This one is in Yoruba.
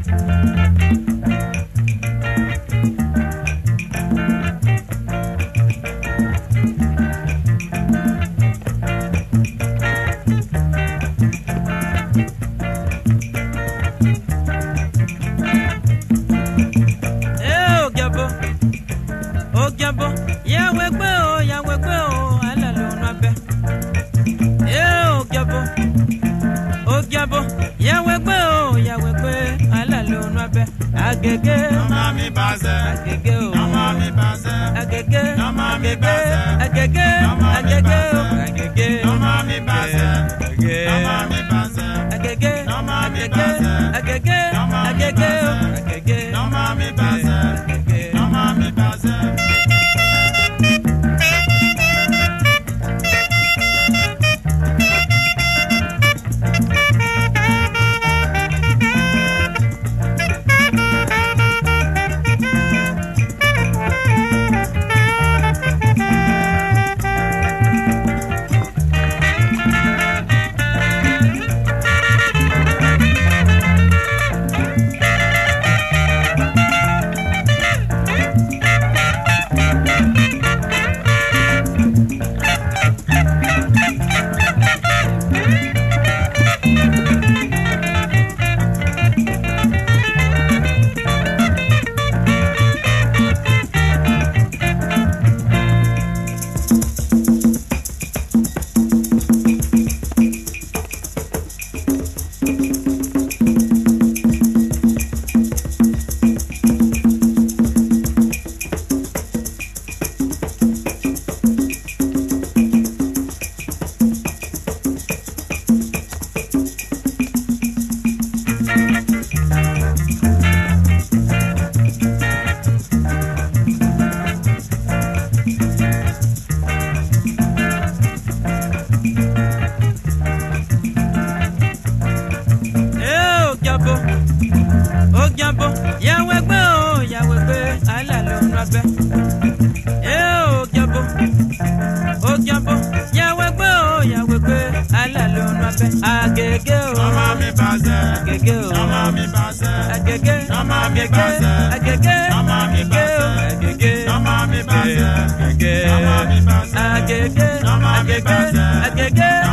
Agege, mama mi baze. Agege, mama mi baze. Agege, mama mi baze. Agege, agege, agege, mama mi baze. Agege, mama mi baze. Agege, mama mi baze. Agege, agege, agege, mama mi baze. Agege, mama mi baze. Agege, mama mi baze. Agege, mama mi baze. Agege, mama mi baze. Agege, mama mi baze. Agege, mama mi baze. Agege, mama mi baze. Agege, mama mi baze. Agege.